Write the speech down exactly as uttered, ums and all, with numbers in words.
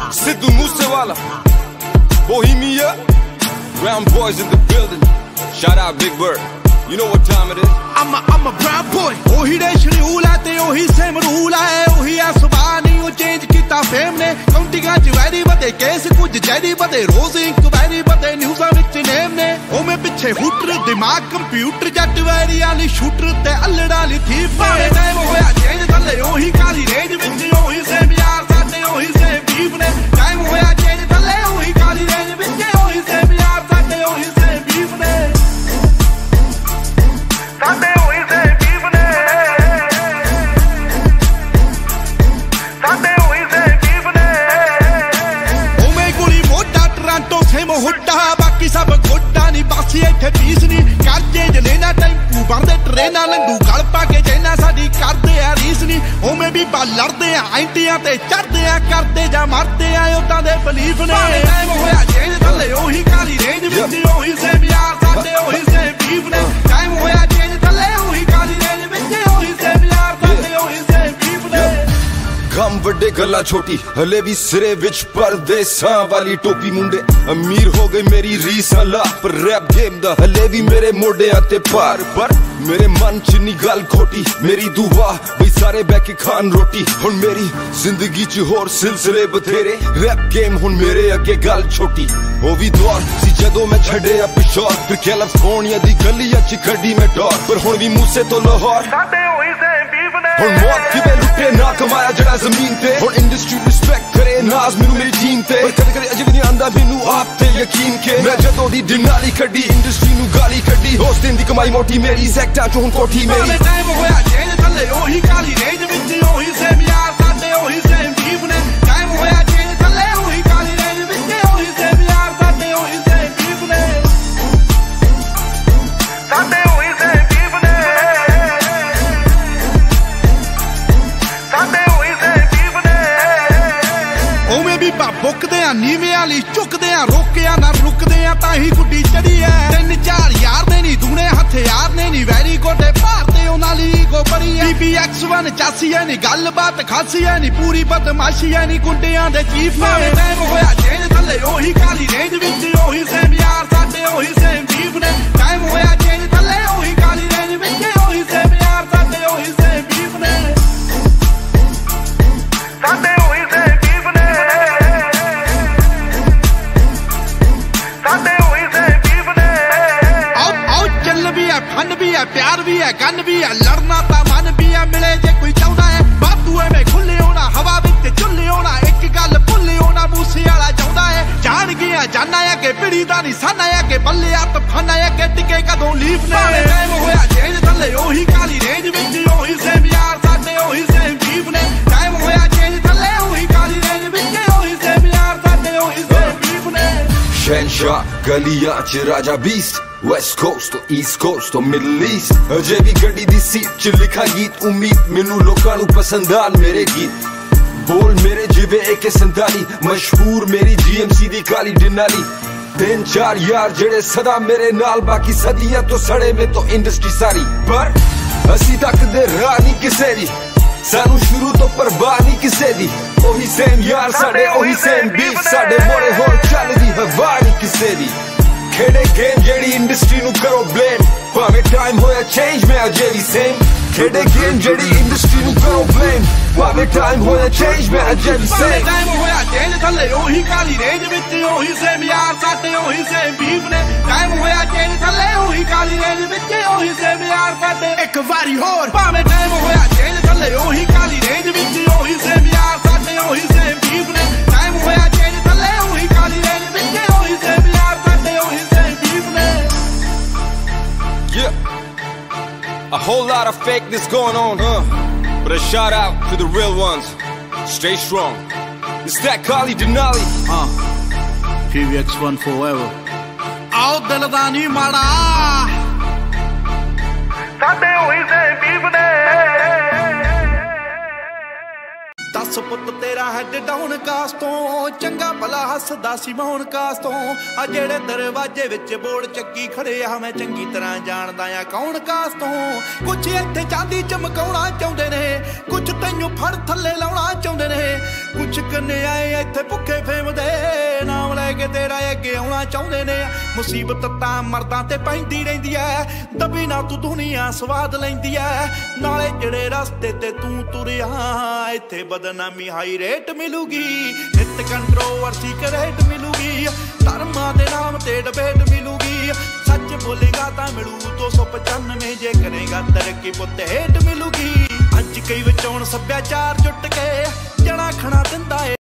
Sidhu Moose Wala, Bohemia, brown boys in the building. Shout out Big Bird. You know what time it is. I'm a, I'm a brown boy. Ohi de schedule hai te ohi same rule hai. Ohi a subah nahi oh change kita fame ne. Countinga ch very bade case kuch jadi bade rose inquiry bade news vich name ne. Oh me piche hooter dimag computer jat very ali shooter te allada li thief ne. Time hoya change thalle ohi kali range vich ohi same yaar sade ohi same beef ne. Time hoya change thalle ohi kali range vich ohi same yaar sade ohi same beef ne. Sade ohi same beef ne. Sade ohi same beef ne. Oh me guli mota Toronto same hutta baaki sab gotta ni baasi ਇੱਥੇ peace ਨਹੀਂ ਕਰ change ਲੈਣਾ tempo ਬੰਦੇ ਟ੍ਰੇਨਾਂ ਲੰਡੂ ਗਲ ਪਾ ਕੇ ਜੈਨਾ ਸਾਡੀ ਕਰਦੇ ਆ ਰੀਸ ਨਹੀਂ ਓਵੇਂ ਵੀ ਬਾ ਲੜਦੇ ਆ ਐਂਟੀਆਂ ਤੇ ਚੜਦੇ ਆ ਕਰਦੇ ਜਾਂ ਮਰਦੇ ਆ ਉਦਾਂ ਦੇ ਬਲੀਫ ਨੇ ਟਾਈਮ ਹੋਇਆ ਚੇਂਜ ਥੱਲੇ ਉਹੀ ਕਾਲੀ ਰੇਂਜ ਵਿੱਚ ਉਹੀ ਸੇਮ ਯਾਰ ਸਾਡੇ ਉਹੀ ਸੇਮ ਬੀਫ ਨੇ ਟਾਈਮ ਹੋਇਆ ਚੇਂਜ ਥੱਲੇ ਉਹੀ ਕਾਲੀ ਰੇਂਜ ਵਿੱਚ ਉਹੀ ਸੇਮ ਯਾਰ ਸਾਡੇ ਉਹੀ ਸੇਮ ਬੀਫ ਨੇ ਗਮ ਵੱਡੇ ਗੱਲਾਂ ਛੋਟੀ ਹਲੇ ਵੀ ਸਿਰੇ ਵਿੱਚ ਪਰਦੇਸਾਂ ਵਾਲੀ ਟੋਪੀ ਮੁੰਡੇ ਅਮੀਰ ਹੋ ਗਏ ਮੇਰੀ ਰੀਸ ਹਲਾ ਪਰ ਰੈਪ ਗੇਮ ਦਾ ਹਲੇ ਵੀ ਮੇਰੇ ਮੋਢਿਆਂ ਤੇ ਭਾਰ ਪਰ ਮੇਰੇ ਮਨ ਚ ਨੀ ਗੱਲ ਖੋਟੀ ਮੇਰੀ ਦੁਆ ਬਈ ਸਾਰੇ ਬਹਿ ਕੇ ਖਾਣ ਰੋਟੀ ਹੁਣ ਮੇਰੀ ਜ਼ਿੰਦਗੀ ਚ ਹੋਰ ਸਿਲਸਿਲੇ ਬਥੇਰੇ ਰੈਪ ਗੇਮ ਹੁਣ ਮੇਰੇ ਅੱਗੇ ਗੱਲ ਛੋਟੀ ਉਹ ਵੀ ਦੌਰ ਸੀ ਜਦੋਂ ਮੈਂ ਛੱਡਿਆ ਪਿਸ਼ੌਰ ਫਿਰ ਕੈਲੀਫੋਰਨੀਆ ਦੀ ਗਲੀਆਂ ਚ ਕੱਢੀ ਮੈਂ ਡੋਰ ਪਰ ਹੁਣ ਵੀ ਮੂਸੇ ਤੋਂ ਲਾਹੌਰ ਸਾਡੇ ਹੋਈ ਸੇਮ ਬੀਫ ਨੇ ਹੁਣ ਮੌਤ ਕਿਵੇਂ ਲੁੱਟੇ ਨਾ ਕਮਾਇਆ ਜਿਹੜਾ ਜ਼ਮੀਨ ਤੇ ਹੁਣ ਇੰਡਸਟਰੀ ਰਿਸਪੈਕਟ ਕਰੇ ਨਾਜ਼ ਮੈਨੂੰ ਮੇਰੀ ਟੀਮ ਤੇ ਪਰ ਕਦੇ ਕਦੇ ਅਜੇ ਵੀ ਨਹੀਂ ਆਂਦਾ ਮੈਨੂੰ ਆਪ ਤੇ ਯਕੀਨ ਕੇ ਮੈਂ ਜਦੋਂ ਦੀ ਦਿਨਾਲੀ ਕੱਢੀ ਇੰਡਸਟਰੀ ਨੂੰ ਗਾਲੀ ਕੱਢੀ ਉਸ ਦਿਨ ਦੀ ਕਮਾਈ ਮੋਟੀ ਮੇਰੀ ਸੈਕਟਾਂ ਚ ਹੁਣ ਕੋਠੀ ਮੇਰੀ ਟਾਈਮ ਹੋਇਆ ਚੇਂਜ ਥੱਲੇ ਉਹੀ ਕਾਲੀ ਰੇਂਜ ਵਿੱਚ ਉਹੀ ਸੇਮ ਯਾਰ ਸਾਡੇ ਉਹੀ ਸੇਮ ਬੀਫ ਨੇ ਟਾਈਮ ਹੋਇਆ ਚੇਂਜ ਥੱਲੇ ਉਹੀ ਕਾਲੀ ਰੇਂਜ ਵਿੱਚ ਉਹੀ ਸੇਮ ਯਾਰ ਸਾਡੇ ਉਹੀ ਸੇਮ ਬੀਫ ਨੇ ਸਾਡੇ ਉਹੀ ਸੇਮ ਬੀਫ ਨੇ ਸਾਡੇ ਉਹੀ ਸੇਮ ਬੀਫ ਨੇ ਉਵੇਂ ਵੀ ਬਾ ਬੁੱਕਦੇ ਆ ਨੀਵੇਂ ਵਾਲੀ ਝੁਕਦੇ ਆ ਰੋਕਿਆ ਨਾ ਰੁਕਦੇ ਆ ਤਾਂ ਹੀ ਗੁੱਡੀ ਚੜੀ ਐ ਤਿੰਨ ਚਾਰ ਯਾਰ ਦੇ ਨੀ ਦੂਣੇ ਹਥਿਆਰ ਨੇ ਨੀ ਵੈਰੀ ਗੋਡੇ ਭਾਰਤੇ ਉਹਨਾਂ ਲਈ ਗੋ ਬੜੀ ਐ ਬੀ ਐਕਸ ਵਨ ਚਾਸੀ ਐ ਨੀ ਗੱਲਬਾਤ ਖਾਸੀ ਐ ਨੀ ਪੂਰੀ ਬਦਮਾਸ਼ੀ ਐ ਨੀ ਗੁੰਡਿਆਂ ਦੇ ਚੀਫ ਨੇ ਟਾਈਮ ਹੋਇਆ ਚੇਂਜ ਥੱਲੇ ਉਹੀ ਕਾਲੀ ਰੇਂਜ ਵਿੱਚ ਉਹੀ ਸੇਮ ਯਾਰ ਸਾਡੇ ਉਹੀ ਸੇਮ ਬੀਫ ਨੇ ਟਾਈਮ ਹੋਇਆ ਚੇਂਜ ਥੱਲੇ ਉਹੀ ਕਾਲੀ ਰੇਂਜ ਵਿੱਚ ਉਹੀ ਸੇਮ ਯਾਰ ਸਾਡੇ ਉਹੀ ਸੇਮ ਬੀਫ ਨੇ ਸਾਡੇ ਉਹੀ ਸੇਮ ਬੀਫ ਨੇ ਸਾਡੇ ਉਹੀ ਸੇਮ ਬੀਫ ਨੇ ਆਓ ਆਓ ਚੱਲ ਵੀ ਐ ਫਨ ਵੀ ਐ ਪਿਆਰ ਵੀ ਐ ਗਨ ਵੀ ਐ ਲੜਨਾ ਤਾਂ ਮਨ ਵੀ ਐ ਮਿਲੇ ਜੇ ਕੋਈ ਚਾਹੁੰਦਾ ਐ ਬਾਤੂ ਐਵੇਂ ਖੁੱਲੇ ਹੋਣਾ ਹਵਾ ਵਿੱਚ ਝੁੱਲੇ ਹੋਣਾ ਇੱਕ ਗੱਲ ਭੁੱਲੇ ਹੋਣਾ ਮੂਸੇ ਵਾਲਾ ਚਾਹੁੰਦਾ ਐ ਜਾਣ ਗਿਆ ਜਾਨਾ ਐ ਕਿ ਪਿੜੀ ਦਾ ਨਿਸ਼ਾਨਾ ਐ ਕਿ ਬੱਲੇ ਆ ਤਫਾਨਾ ਐ ਕਿ ਟਿਕੇ ਕਦੋਂ ਲੀਫ ਨੇ ਟਾਈਮ ਹੋਇਆ ਚੇਂਜ ਥੱਲੇ ਉਹੀ ਕਾਲੀ ਰੇਂਜ ਵਿੱਚ ਉਹੀ ਸੇਮ ਯਾਰ ਸਾਡੇ ਉਹੀ ਸੇਮ ਬੀਫ ਨੇ ਟਾਈਮ ਹੋਇਆ ਚੇਂਜ ਥੱਲੇ ਉਹੀ ਕਾਲੀ ਰੇਂਜ ਵਿੱਚ ਉਹੀ ਸੇਮ ਯਾਰ ਸਾਡੇ ਉਹੀ ਸੇਮ ਬੀਫ ਨੇ ਸ਼ਹਿਨਸ਼ਾਹ ਗਲੀਆਂ ਚ ਰਾਜਾ beast West Coast to East Coast to Middle East ਅਜੇ ਵੀ ਗੱਡੀ ਦੀ ਸੀਟ ਚ ਲਿਖਾ ਗੀਤ ਉਮੀਦ ਮੈਨੂੰ ਲੋਕਾਂ ਨੂੰ ਪਸੰਦ ਆਣ ਮੇਰੇ ਗੀਤ ਬੋਲ ਮੇਰੇ ਜਿਵੇਂ ਏਕੇ ਸੰਤਾਲੀ ਮਸ਼ਹੂਰ ਮੇਰੀ ਜੀ ਐਮ ਸੀ ਦੀ ਕਾਲੀ ਡਿਨਾਲੀ ਤਿੰਨ ਚਾਰ ਯਾਰ ਜਿਹੜੇ ਸਦਾ ਮੇਰੇ ਨਾਲ ਬਾਕੀ ਸਦੀਆਂ ਤੋਂ ਸੜੇ ਮੇ ਤੋਂ ਇੰਡਸਟਰੀ ਸਾਰੀ ਪਰ ਅਸੀਂ ਤੱਕਦੇ ਰਾਹ ਨਹੀਂ ਕਿਸੇ ਦੀ ਸਾਨੂੰ ਸ਼ੁਰੂ ਤੋਂ ਪਰਵਾਹ ਨਹੀਂ ਕਿਸੇ ਦੀ ਉਹੀ ਸੇਮ ਯਾਰ ਸਾਡੇ ਉਹੀ ਸੇਮ ਬੀਫ ਸਾਡੇ ਮੋੜੇ ਹੋਰ ਚੱਲਦੀ ਹਵਾ ਨਹੀਂ ਕਿਸੇ ਦੀ ਖੇਡੇ ਗੇਮ ਜਿਹੜੀ ਇੰਡਸਟਰੀ ਨੂੰ ਕਰੋ ਬਲੇਮ ਭਾਵੇਂ ਟਾਈਮ ਹੋਇਆ ਚੇਂਜ ਮੈਂ ਅਜੇ ਵੀ ਸੇਮ ਖੇਡੇ ਗੇਮ ਜਿਹੜੀ ਇੰਡਸਟਰੀ ਨੂੰ ਕਰੋ ਬਲੇਮ ਭਾਵੇਂ ਟਾਈਮ ਹੋਇਆ ਚੇਂਜ ਮੈਂ ਅਜੇ ਵੀ ਸੇਮ ਟਾਈਮ ਹੋਇਆ ਚੇਂਜ ਥੱਲੇ ਉਹੀ ਕਾਲੀ ਰੇਂਜ ਵਿੱਚ ਉਹੀ ਸੇਮ ਯਾਰ ਸਾਡੇ ਉਹੀ ਸੇਮ ਬੀਫ ਨੇ ਟਾਈਮ ਹੋਇਆ ਚੇਂਜ ਥੱਲੇ ਉਹੀ ਕਾਲੀ ਰੇਂਜ ਵਿੱਚ ਉਹੀ ਸੇਮ ਯਾਰ ਸਾਡੇ ਇੱਕ ਵਾਰੀ ਹੋਰ ਭਾਵੇਂ ਟਾਈਮ ਹੋਇਆ ਚੇਂਜ ਥੱਲੇ ਉਹੀ ਕਾਲੀ ਰੇਂਜ ਵਿੱਚ ਉਹੀ ਸੇਮ ਯਾਰ ਸਾਡੇ ਉਹੀ ਸੇਮ ਬੀਫ ਨੇ ਟਾਈਮ ਹੋਇਆ ਚੇਂਜ ਥੱਲੇ ਉਹੀ ਕਾਲੀ ਰੇਂਜ ਵਿੱਚ ਉਹੀ ਸੇਮ ਯਾਰ ਸਾਡੇ ਉਹੀ ਸੇਮ ਬੀਫ ਨੇ Yeah, a whole lot of fakeness going on, huh? But a shout out to the real ones. Stay strong. It's that Kali Denali. Uh, P V X one forever. Aao dil da nahi mada. Sade hoyi se beef ne. ਦਸ ਪੁੱਤ ਤੇਰਾ head down ਕਾਸ ਤੋਂ ਚੰਗਾ ਭਲਾ ਹੱਸਦਾ ਸੀ ਮੌਨ ਕਾਸ ਤੋਂ ਆ ਜਿਹੜੇ ਦਰਵਾਜ਼ੇ ਵਿੱਚ ਬੋਰਡ ਚੱਕੀ ਖੜੇ ਆ ਮੈਂ ਚੰਗੀ ਤਰ੍ਹਾਂ ਜਾਣਦਾ ਆ ਕੌਣ ਕਾਸ ਤੋਂ ਕੁਛ ਇੱਥੇ ਚਾਂਦੀ ਚਮਕਾਉਣਾ ਚਾਹੁੰਦੇ ਨੇ ਕੁਛ ਤੈਨੂੰ ਫੜ ਥੱਲੇ ਲਾਉਣਾ ਚਾਹੁੰਦੇ ਨੇ कुछ कन्याए इत्थे भुखे फेमदे नाम लैके तेरा अगे आउणा चाहुंदे ने मुसीबत तां मर्दां ते पैंदी रहिंदी ऐ दबी ना तू दुनिया स्वाद लैंदी ऐ नाले जेड़े रस्ते ते तू तुरिया इत्थे बदनामी हाई रेट मिलूगी नित कंट्रोवर्सी करेट मिलूगी धर्मां दे नाम ते डिबेट मिलूगी सच बोलेगा तां मिलू दो सौ पचानवे जे करेगा तरक्की पुत हेट मिलूगी अज कई विच हुण सभ्याचार जुट के जणा खणा दिंदा